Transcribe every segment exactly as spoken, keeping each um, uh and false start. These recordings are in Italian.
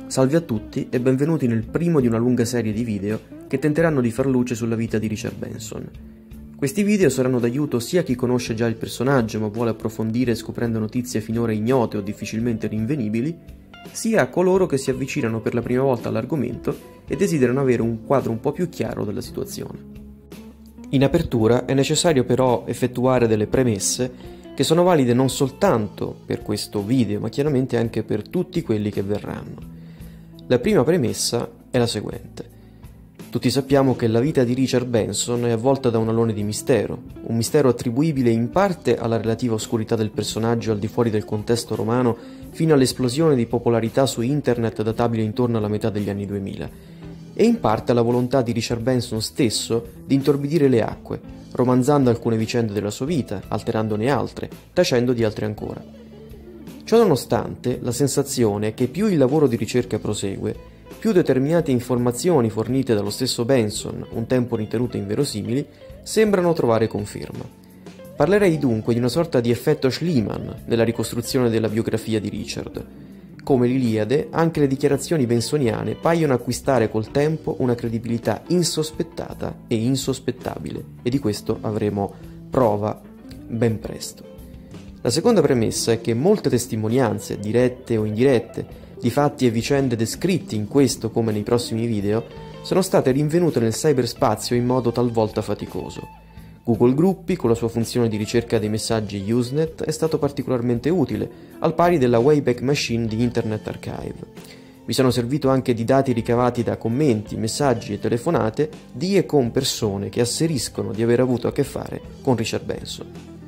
Salve a tutti e benvenuti nel primo di una lunga serie di video che tenteranno di far luce sulla vita di Richard Benson. Questi video saranno d'aiuto sia a chi conosce già il personaggio ma vuole approfondire scoprendo notizie finora ignote o difficilmente rinvenibili, sia a coloro che si avvicinano per la prima volta all'argomento e desiderano avere un quadro un po' più chiaro della situazione. In apertura è necessario però effettuare delle premesse che sono valide non soltanto per questo video, ma chiaramente anche per tutti quelli che verranno. La prima premessa è la seguente. Tutti sappiamo che la vita di Richard Benson è avvolta da un alone di mistero, un mistero attribuibile in parte alla relativa oscurità del personaggio al di fuori del contesto romano fino all'esplosione di popolarità su internet databile intorno alla metà degli anni duemila, e in parte alla volontà di Richard Benson stesso di intorbidire le acque, romanzando alcune vicende della sua vita, alterandone altre, tacendo di altre ancora. Ciò nonostante, la sensazione è che più il lavoro di ricerca prosegue, più determinate informazioni fornite dallo stesso Benson, un tempo ritenute inverosimili, sembrano trovare conferma. Parlerei dunque di una sorta di effetto Schliemann nella ricostruzione della biografia di Richard. Come l'Iliade, anche le dichiarazioni bensoniane paiono acquistare col tempo una credibilità insospettata e insospettabile, e di questo avremo prova ben presto. La seconda premessa è che molte testimonianze, dirette o indirette, di fatti e vicende descritti in questo come nei prossimi video, sono state rinvenute nel cyberspazio in modo talvolta faticoso. Google Gruppi, con la sua funzione di ricerca dei messaggi Usenet, è stato particolarmente utile, al pari della Wayback Machine di Internet Archive. Mi sono servito anche di dati ricavati da commenti, messaggi e telefonate di e con persone che asseriscono di aver avuto a che fare con Richard Benson.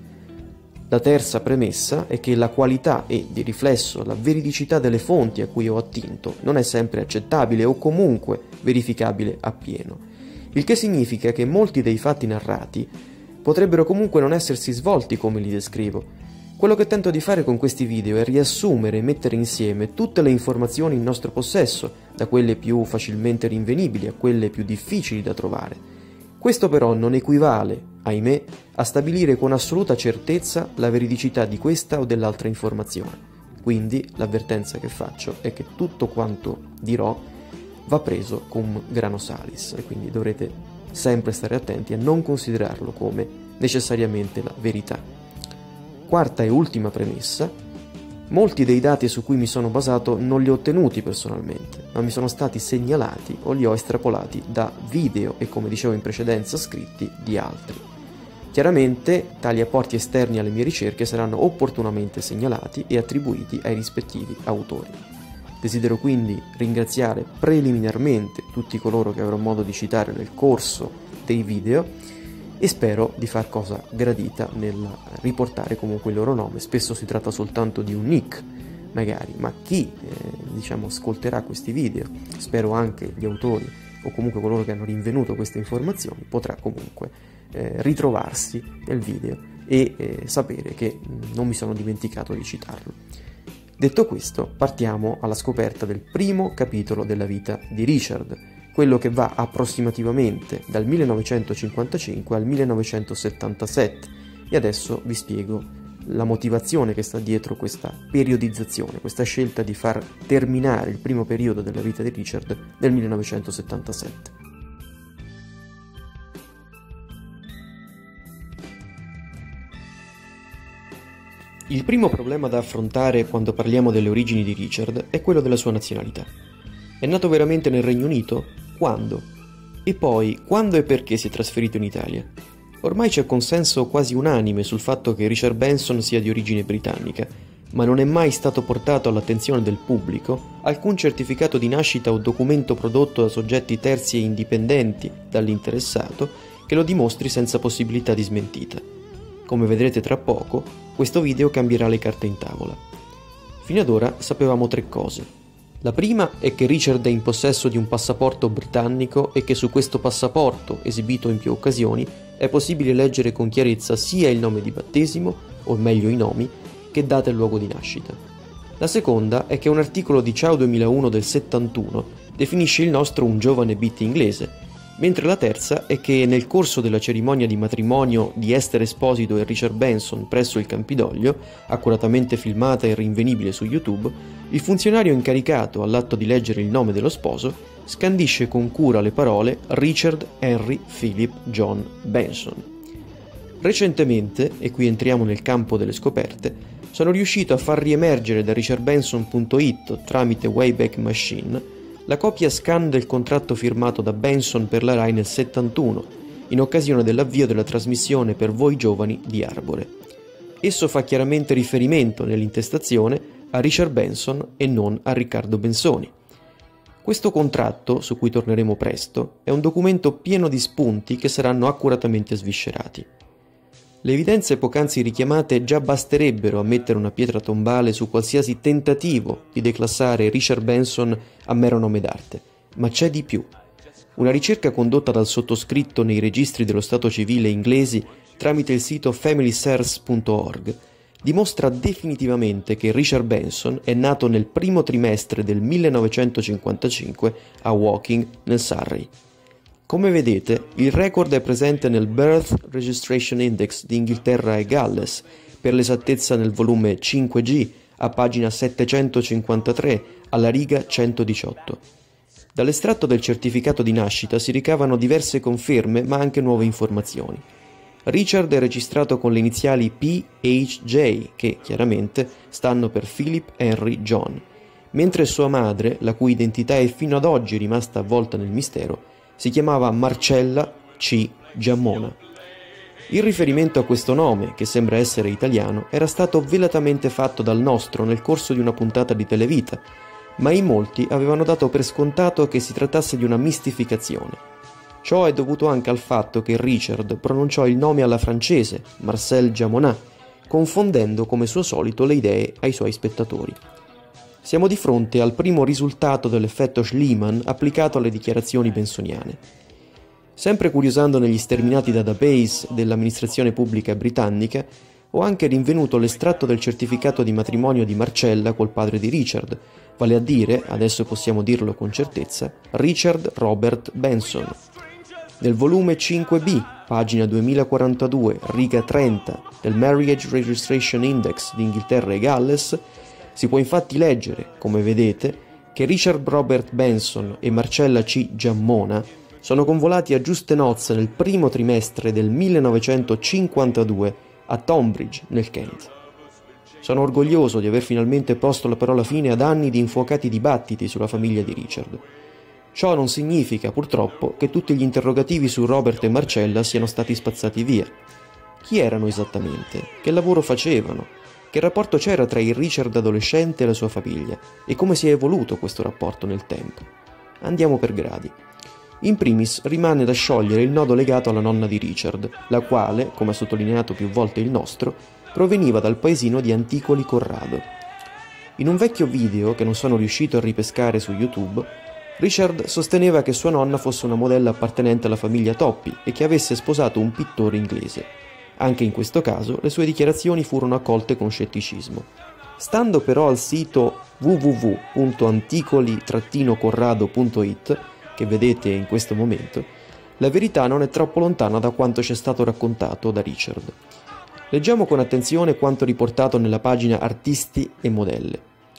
La terza premessa è che la qualità e, di riflesso, la veridicità delle fonti a cui ho attinto non è sempre accettabile o comunque verificabile appieno, il che significa che molti dei fatti narrati potrebbero comunque non essersi svolti come li descrivo. Quello che tento di fare con questi video è riassumere e mettere insieme tutte le informazioni in nostro possesso, da quelle più facilmente rinvenibili a quelle più difficili da trovare. Questo però non equivale, ahimè, a stabilire con assoluta certezza la veridicità di questa o dell'altra informazione. Quindi l'avvertenza che faccio è che tutto quanto dirò va preso cum grano salis e quindi dovrete sempre stare attenti a non considerarlo come necessariamente la verità. Quarta e ultima premessa: molti dei dati su cui mi sono basato non li ho ottenuti personalmente, ma mi sono stati segnalati o li ho estrapolati da video e, come dicevo in precedenza, scritti di altri. Chiaramente tali apporti esterni alle mie ricerche saranno opportunamente segnalati e attribuiti ai rispettivi autori. Desidero quindi ringraziare preliminarmente tutti coloro che avrò modo di citare nel corso dei video e spero di far cosa gradita nel riportare comunque il loro nome. Spesso si tratta soltanto di un nick, magari, ma chi eh, diciamo ascolterà questi video, spero anche gli autori o comunque coloro che hanno rinvenuto queste informazioni, potrà comunque eh, ritrovarsi nel video e eh, sapere che non mi sono dimenticato di citarlo. Detto questo, partiamo alla scoperta del primo capitolo della vita di Richard, quello che va approssimativamente dal millenovecentocinquantacinque al millenovecentosettantasette, e adesso vi spiego la motivazione che sta dietro questa periodizzazione, questa scelta di far terminare il primo periodo della vita di Richard nel millenovecentosettantasette. Il primo problema da affrontare quando parliamo delle origini di Richard è quello della sua nazionalità. È nato veramente nel Regno Unito? Quando? E poi, quando e perché si è trasferito in Italia? Ormai c'è consenso quasi unanime sul fatto che Richard Benson sia di origine britannica, ma non è mai stato portato all'attenzione del pubblico alcun certificato di nascita o documento prodotto da soggetti terzi e indipendenti dall'interessato che lo dimostri senza possibilità di smentita. Come vedrete tra poco, questo video cambierà le carte in tavola. Fino ad ora sapevamo tre cose. La prima è che Richard è in possesso di un passaporto britannico e che su questo passaporto, esibito in più occasioni, è possibile leggere con chiarezza sia il nome di battesimo, o meglio i nomi, che data e luogo di nascita. La seconda è che un articolo di Ciao duemilauno del settantuno definisce il nostro un giovane beat inglese, mentre la terza è che nel corso della cerimonia di matrimonio di Esther Esposito e Richard Benson presso il Campidoglio, accuratamente filmata e rinvenibile su YouTube, il funzionario incaricato all'atto di leggere il nome dello sposo scandisce con cura le parole Richard Henry Philip John Benson. Recentemente, e qui entriamo nel campo delle scoperte, sono riuscito a far riemergere da richard benson punto it tramite Wayback Machine la copia scan del contratto firmato da Benson per la Rai nel settantuno, in occasione dell'avvio della trasmissione Per voi giovani di Arbore. Esso fa chiaramente riferimento nell'intestazione a Richard Benson e non a Riccardo Bensoni. Questo contratto, su cui torneremo presto, è un documento pieno di spunti che saranno accuratamente sviscerati. Le evidenze poc'anzi richiamate già basterebbero a mettere una pietra tombale su qualsiasi tentativo di declassare Richard Benson a mero nome d'arte, ma c'è di più. Una ricerca condotta dal sottoscritto nei registri dello Stato civile inglesi tramite il sito family search punto org dimostra definitivamente che Richard Benson è nato nel primo trimestre del millenovecentocinquantacinque a Woking, nel Surrey. Come vedete, il record è presente nel Birth Registration Index di Inghilterra e Galles, per l'esattezza nel volume cinque G, a pagina settecentocinquantatré, alla riga centodiciotto. Dall'estratto del certificato di nascita si ricavano diverse conferme, ma anche nuove informazioni. Richard è registrato con le iniziali P H J, che chiaramente stanno per Philip Henry John, mentre sua madre, la cui identità è fino ad oggi rimasta avvolta nel mistero, si chiamava Marcella C. Giammona. Il riferimento a questo nome, che sembra essere italiano, era stato velatamente fatto dal nostro nel corso di una puntata di Televita, ma in molti avevano dato per scontato che si trattasse di una mistificazione. Ciò è dovuto anche al fatto che Richard pronunciò il nome alla francese, Marcel Giammona, confondendo come suo solito le idee ai suoi spettatori. Siamo di fronte al primo risultato dell'effetto Schliemann applicato alle dichiarazioni bensoniane. Sempre curiosando negli sterminati database dell'amministrazione pubblica britannica, ho anche rinvenuto l'estratto del certificato di matrimonio di Marcella col padre di Richard, vale a dire, adesso possiamo dirlo con certezza, Richard Robert Benson. Nel volume cinque B, pagina duemilaquarantadue, riga trenta, del Marriage Registration Index di Inghilterra e Galles, si può infatti leggere, come vedete, che Richard Robert Benson e Marcella C. Giammona sono convolati a giuste nozze nel primo trimestre del millenovecentocinquantadue a Tonbridge, nel Kent. Sono orgoglioso di aver finalmente posto la parola fine ad anni di infuocati dibattiti sulla famiglia di Richard. Ciò non significa, purtroppo, che tutti gli interrogativi su Robert e Marcella siano stati spazzati via. Chi erano esattamente? Che lavoro facevano? Che rapporto c'era tra il Richard adolescente e la sua famiglia? E come si è evoluto questo rapporto nel tempo? Andiamo per gradi. In primis rimane da sciogliere il nodo legato alla nonna di Richard, la quale, come ha sottolineato più volte il nostro, proveniva dal paesino di Anticoli Corrado. In un vecchio video che non sono riuscito a ripescare su YouTube, Richard sosteneva che sua nonna fosse una modella appartenente alla famiglia Toppi e che avesse sposato un pittore inglese. Anche in questo caso le sue dichiarazioni furono accolte con scetticismo. Stando però al sito w w w punto anticoli corrado punto it, che vedete in questo momento, la verità non è troppo lontana da quanto ci è stato raccontato da Richard. Leggiamo con attenzione quanto riportato nella pagina Artisti e Modelle.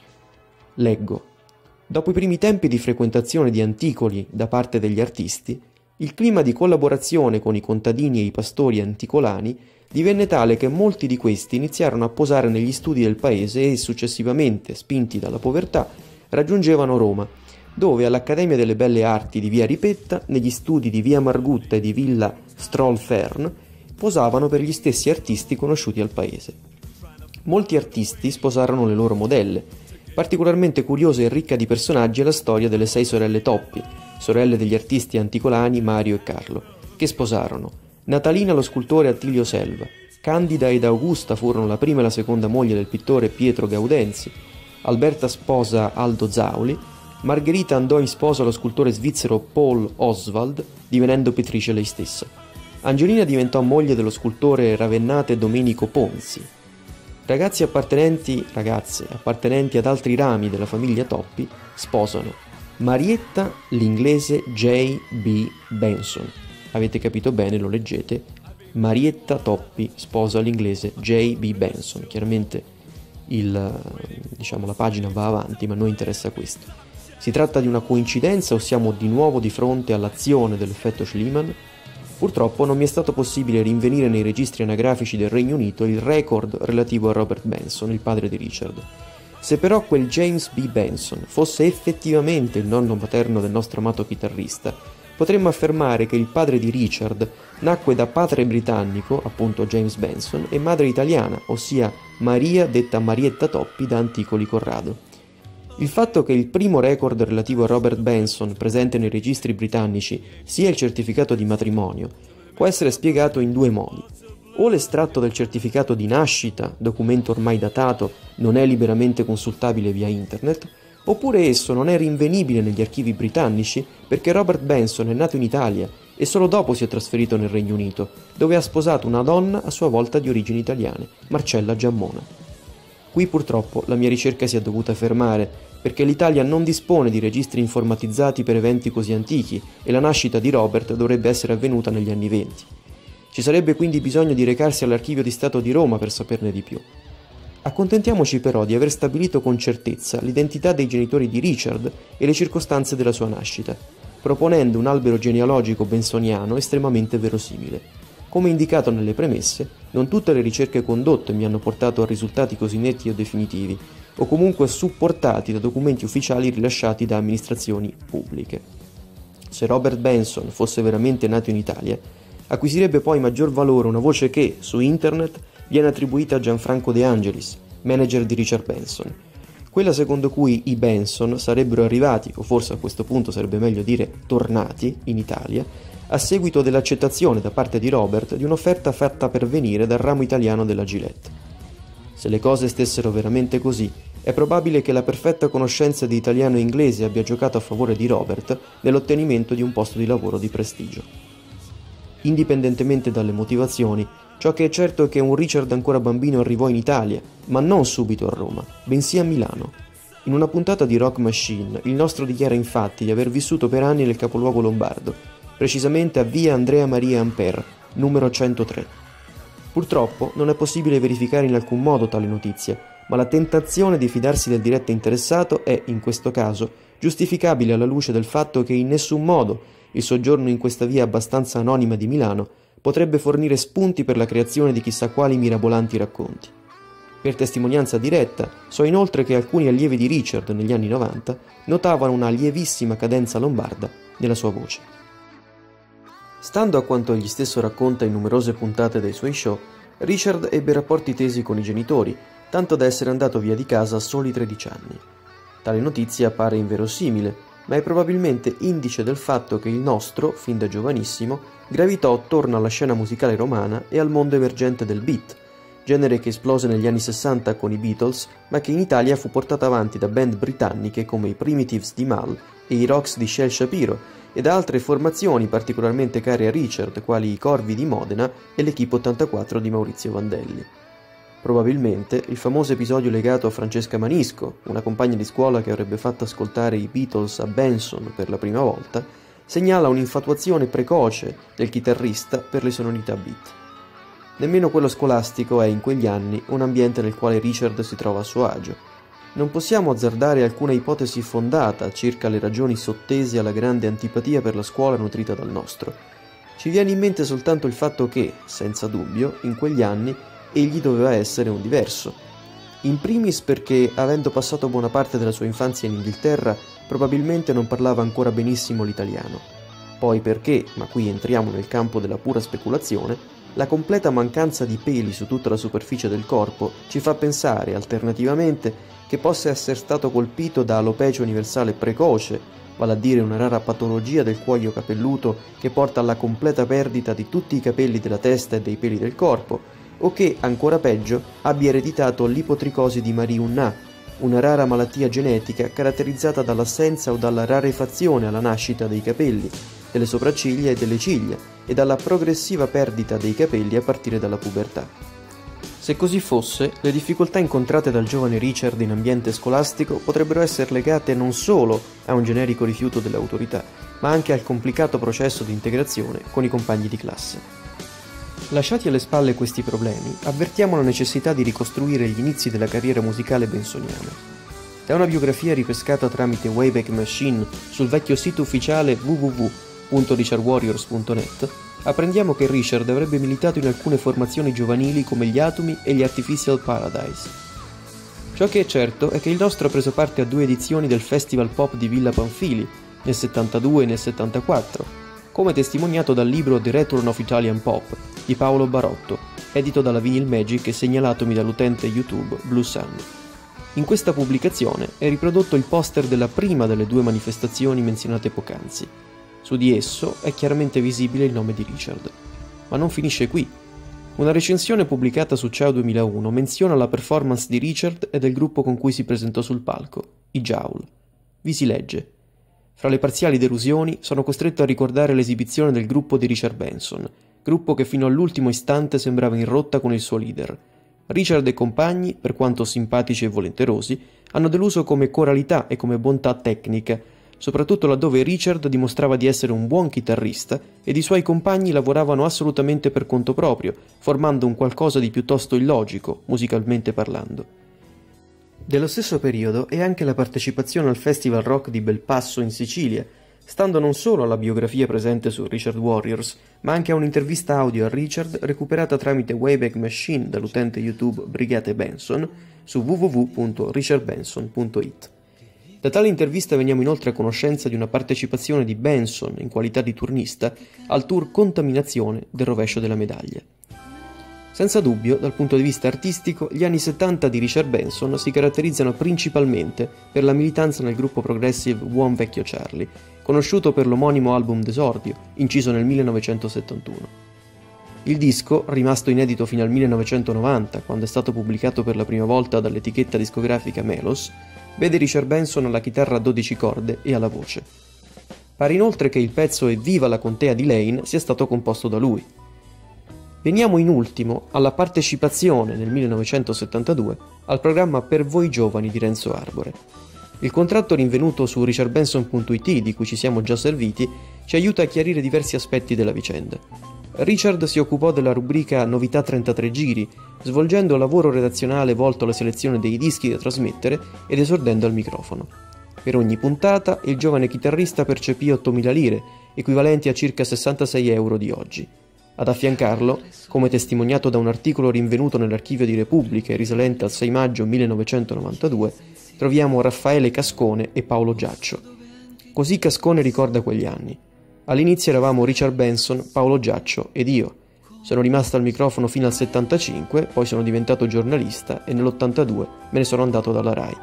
Leggo. Dopo i primi tempi di frequentazione di Anticoli da parte degli artisti, il clima di collaborazione con i contadini e i pastori anticolani divenne tale che molti di questi iniziarono a posare negli studi del paese e successivamente, spinti dalla povertà, raggiungevano Roma, dove all'Accademia delle Belle Arti di via Ripetta, negli studi di via Margutta e di villa Strollfern, posavano per gli stessi artisti conosciuti al paese. Molti artisti sposarono le loro modelle. Particolarmente curiosa e ricca di personaggi è la storia delle sei sorelle Toppi, sorelle degli artisti anticolani Mario e Carlo, che sposarono. Natalina lo scultore Attilio Selva, Candida ed Augusta furono la prima e la seconda moglie del pittore Pietro Gaudenzi, Alberta sposa Aldo Zauli, Margherita andò in sposa allo scultore svizzero Paul Oswald, divenendo pittrice lei stessa. Angelina diventò moglie dello scultore ravennate Domenico Ponzi. Ragazzi appartenenti, ragazze appartenenti ad altri rami della famiglia Toppi sposano Marietta l'inglese J B Benson. Avete capito bene, lo leggete. Marietta Toppi sposa l'inglese J B Benson. Chiaramente il, diciamo, la pagina va avanti, ma a noi interessa questo. Si tratta di una coincidenza o siamo di nuovo di fronte all'azione dell'effetto Schliemann? Purtroppo non mi è stato possibile rinvenire nei registri anagrafici del Regno Unito il record relativo a Robert Benson, il padre di Richard. Se però quel James B. Benson fosse effettivamente il nonno materno del nostro amato chitarrista, potremmo affermare che il padre di Richard nacque da padre britannico, appunto James Benson, e madre italiana, ossia Maria detta Marietta Toppi da Anticoli Corrado. Il fatto che il primo record relativo a Robert Benson presente nei registri britannici sia il certificato di matrimonio può essere spiegato in due modi. O l'estratto del certificato di nascita, documento ormai datato, non è liberamente consultabile via internet, oppure esso non è rinvenibile negli archivi britannici perché Robert Benson è nato in Italia e solo dopo si è trasferito nel Regno Unito, dove ha sposato una donna a sua volta di origini italiane, Marcella Giammona. Qui purtroppo la mia ricerca si è dovuta fermare, perché l'Italia non dispone di registri informatizzati per eventi così antichi e la nascita di Robert dovrebbe essere avvenuta negli anni venti. Ci sarebbe quindi bisogno di recarsi all'Archivio di Stato di Roma per saperne di più. Accontentiamoci però di aver stabilito con certezza l'identità dei genitori di Richard e le circostanze della sua nascita, proponendo un albero genealogico bensoniano estremamente verosimile. Come indicato nelle premesse, non tutte le ricerche condotte mi hanno portato a risultati così netti o definitivi, o comunque supportati da documenti ufficiali rilasciati da amministrazioni pubbliche. Se Robert Benson fosse veramente nato in Italia, acquisirebbe poi maggior valore una voce che, su internet, viene attribuita a Gianfranco De Angelis, manager di Richard Benson, quella secondo cui i Benson sarebbero arrivati, o forse a questo punto sarebbe meglio dire tornati, in Italia, a seguito dell'accettazione da parte di Robert di un'offerta fatta pervenire dal ramo italiano della Gillette. Se le cose stessero veramente così, è probabile che la perfetta conoscenza di italiano e inglese abbia giocato a favore di Robert nell'ottenimento di un posto di lavoro di prestigio. Indipendentemente dalle motivazioni, ciò che è certo è che un Richard ancora bambino arrivò in Italia, ma non subito a Roma, bensì a Milano. In una puntata di Rock Machine, il nostro dichiara infatti di aver vissuto per anni nel capoluogo lombardo, precisamente a via Andrea Maria Ampère, numero centotré. Purtroppo non è possibile verificare in alcun modo tale notizia, ma la tentazione di fidarsi del diretto interessato è, in questo caso, giustificabile alla luce del fatto che in nessun modo il soggiorno in questa via abbastanza anonima di Milano potrebbe fornire spunti per la creazione di chissà quali mirabolanti racconti. Per testimonianza diretta, so inoltre che alcuni allievi di Richard negli anni novanta notavano una lievissima cadenza lombarda nella sua voce. Stando a quanto egli stesso racconta in numerose puntate dei suoi show, Richard ebbe rapporti tesi con i genitori, tanto da essere andato via di casa a soli tredici anni. Tale notizia appare inverosimile, ma è probabilmente indice del fatto che il nostro, fin da giovanissimo, gravitò attorno alla scena musicale romana e al mondo emergente del beat, genere che esplose negli anni sessanta con i Beatles, ma che in Italia fu portata avanti da band britanniche come i Primitives di Mal e i Rocks di Shel Shapiro, e da altre formazioni particolarmente care a Richard, quali i Corvi di Modena e l'Equipe ottantaquattro di Maurizio Vandelli. Probabilmente il famoso episodio legato a Francesca Manisco, una compagna di scuola che avrebbe fatto ascoltare i Beatles a Benson per la prima volta, segnala un'infatuazione precoce del chitarrista per le sonorità beat. Nemmeno quello scolastico è in quegli anni un ambiente nel quale Richard si trova a suo agio. Non possiamo azzardare alcuna ipotesi fondata circa le ragioni sottese alla grande antipatia per la scuola nutrita dal nostro. Ci viene in mente soltanto il fatto che, senza dubbio, in quegli anni egli doveva essere un diverso. In primis perché, avendo passato buona parte della sua infanzia in Inghilterra, probabilmente non parlava ancora benissimo l'italiano. Poi perché, ma qui entriamo nel campo della pura speculazione, la completa mancanza di peli su tutta la superficie del corpo ci fa pensare, alternativamente, che possa essere stato colpito da alopecia universale precoce, vale a dire una rara patologia del cuoio capelluto che porta alla completa perdita di tutti i capelli della testa e dei peli del corpo, o che, ancora peggio, abbia ereditato l'ipotricosi di Marie-Unna, una rara malattia genetica caratterizzata dall'assenza o dalla rarefazione alla nascita dei capelli, delle sopracciglia e delle ciglia, e dalla progressiva perdita dei capelli a partire dalla pubertà. Se così fosse, le difficoltà incontrate dal giovane Richard in ambiente scolastico potrebbero essere legate non solo a un generico rifiuto delle autorità, ma anche al complicato processo di integrazione con i compagni di classe. Lasciati alle spalle questi problemi, avvertiamo la necessità di ricostruire gli inizi della carriera musicale bensoniana. Da una biografia ripescata tramite Wayback Machine sul vecchio sito ufficiale w w w punto richard warriors punto net, apprendiamo che Richard avrebbe militato in alcune formazioni giovanili come gli Atomi e gli Artificial Paradise. Ciò che è certo è che il nostro ha preso parte a due edizioni del Festival Pop di Villa Pamphili, nel settantadue e nel settantaquattro, come testimoniato dal libro The Return of Italian Pop di Paolo Barotto, edito dalla Vinyl Magic e segnalatomi dall'utente YouTube Blue Sun. In questa pubblicazione è riprodotto il poster della prima delle due manifestazioni menzionate poc'anzi. Su di esso è chiaramente visibile il nome di Richard. Ma non finisce qui. Una recensione pubblicata su Ciao duemilauno menziona la performance di Richard e del gruppo con cui si presentò sul palco, i Jowl. Vi si legge: fra le parziali delusioni sono costretto a ricordare l'esibizione del gruppo di Richard Benson, gruppo che fino all'ultimo istante sembrava in rotta con il suo leader. Richard e compagni, per quanto simpatici e volenterosi, hanno deluso come coralità e come bontà tecnica, soprattutto laddove Richard dimostrava di essere un buon chitarrista ed i suoi compagni lavoravano assolutamente per conto proprio, formando un qualcosa di piuttosto illogico, musicalmente parlando. Dello stesso periodo è anche la partecipazione al Festival Rock di Belpasso in Sicilia, stando non solo alla biografia presente su Richard Warriors, ma anche a un'intervista audio a Richard recuperata tramite Wayback Machine dall'utente YouTube Brigate Benson su w w w punto richard benson punto i t. Da tale intervista veniamo inoltre a conoscenza di una partecipazione di Benson in qualità di turnista al tour Contaminazione del rovescio della medaglia. Senza dubbio, dal punto di vista artistico, gli anni settanta di Richard Benson si caratterizzano principalmente per la militanza nel gruppo progressive Buon Vecchio Charlie, conosciuto per l'omonimo album d'esordio, inciso nel millenovecentosettantuno. Il disco, rimasto inedito fino al millenovecentonovanta, quando è stato pubblicato per la prima volta dall'etichetta discografica Melos, vede Richard Benson alla chitarra a dodici corde e alla voce. Pare inoltre che il pezzo Evviva la contea di Lane sia stato composto da lui. Veniamo in ultimo alla partecipazione nel millenovecentosettantadue al programma Per voi giovani di Renzo Arbore. Il contratto rinvenuto su richard benson punto i t, di cui ci siamo già serviti, ci aiuta a chiarire diversi aspetti della vicenda. Richard si occupò della rubrica Novità trentatré giri, svolgendo lavoro redazionale volto alla selezione dei dischi da trasmettere ed esordendo al microfono. Per ogni puntata il giovane chitarrista percepì ottomila lire, equivalenti a circa sessantasei euro di oggi. Ad affiancarlo, come testimoniato da un articolo rinvenuto nell'archivio di Repubblica e risalente al sei maggio millenovecentonovantadue, troviamo Raffaele Cascone e Paolo Giaccio. Così Cascone ricorda quegli anni. All'inizio eravamo Richard Benson, Paolo Giaccio ed io. Sono rimasto al microfono fino al settantacinque, poi sono diventato giornalista e nell'ottantadue me ne sono andato dalla Rai.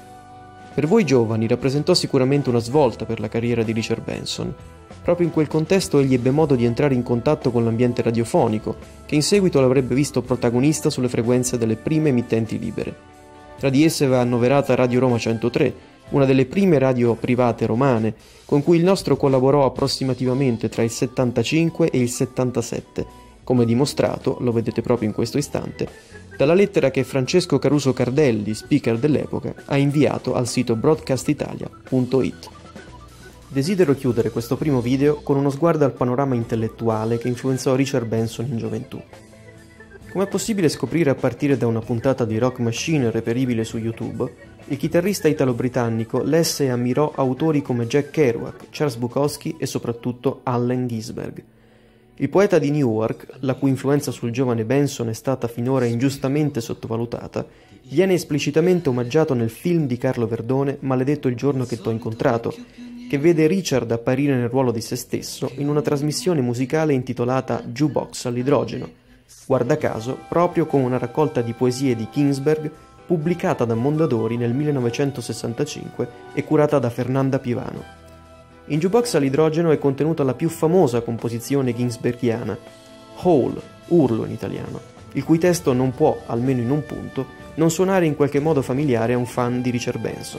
Per voi giovani rappresentò sicuramente una svolta per la carriera di Richard Benson. Proprio in quel contesto egli ebbe modo di entrare in contatto con l'ambiente radiofonico, che in seguito l'avrebbe visto protagonista sulle frequenze delle prime emittenti libere. Tra di esse va annoverata Radio Roma centotré, una delle prime radio private romane, con cui il nostro collaborò approssimativamente tra il settantacinque e il settantasette, come dimostrato, lo vedete proprio in questo istante, dalla lettera che Francesco Caruso Cardelli, speaker dell'epoca, ha inviato al sito broadcast italia punto i t. Desidero chiudere questo primo video con uno sguardo al panorama intellettuale che influenzò Richard Benson in gioventù. Come è possibile scoprire a partire da una puntata di Rock Machine reperibile su YouTube, il chitarrista italo-britannico lesse e ammirò autori come Jack Kerouac, Charles Bukowski e soprattutto Allen Ginsberg. Il poeta di Newark, la cui influenza sul giovane Benson è stata finora ingiustamente sottovalutata, viene esplicitamente omaggiato nel film di Carlo Verdone Maledetto il giorno che t'ho incontrato, che vede Richard apparire nel ruolo di se stesso in una trasmissione musicale intitolata Jukebox all'idrogeno, guarda caso proprio con una raccolta di poesie di Ginsberg pubblicata da Mondadori nel millenovecentosessantacinque e curata da Fernanda Pivano. In Jukebox all'idrogeno è contenuta la più famosa composizione ginsbergiana, Howl, urlo in italiano, il cui testo non può, almeno in un punto, non suonare in qualche modo familiare a un fan di Richard Benson.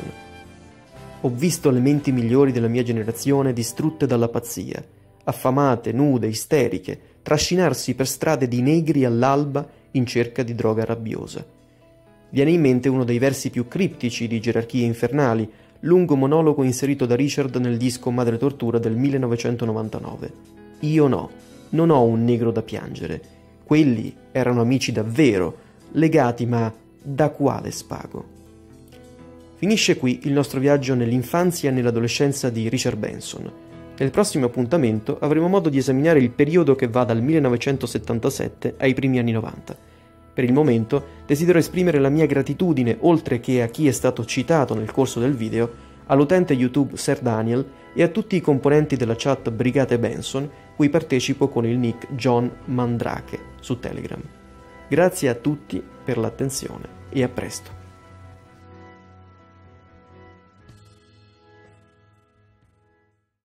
Ho visto le menti migliori della mia generazione distrutte dalla pazzia, affamate, nude, isteriche, trascinarsi per strade di negri all'alba in cerca di droga rabbiosa. Viene in mente uno dei versi più criptici di Gerarchie Infernali, lungo monologo inserito da Richard nel disco Madre Tortura del millenovecentonovantanove. Io no, non ho un negro da piangere. Quelli erano amici davvero, legati ma da quale spago? Finisce qui il nostro viaggio nell'infanzia e nell'adolescenza di Richard Benson. Nel prossimo appuntamento avremo modo di esaminare il periodo che va dal millenovecentosettantasette ai primi anni novanta. Per il momento desidero esprimere la mia gratitudine, oltre che a chi è stato citato nel corso del video, all'utente YouTube Sir Daniel e a tutti i componenti della chat Brigate Benson, cui partecipo con il nick John Mandrake su Telegram. Grazie a tutti per l'attenzione e a presto.